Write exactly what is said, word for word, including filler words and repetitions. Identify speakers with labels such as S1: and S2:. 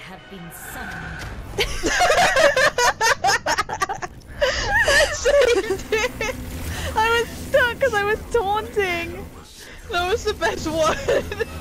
S1: have been summoned.
S2: That saved it! I was stuck because I was taunting! That was the best one!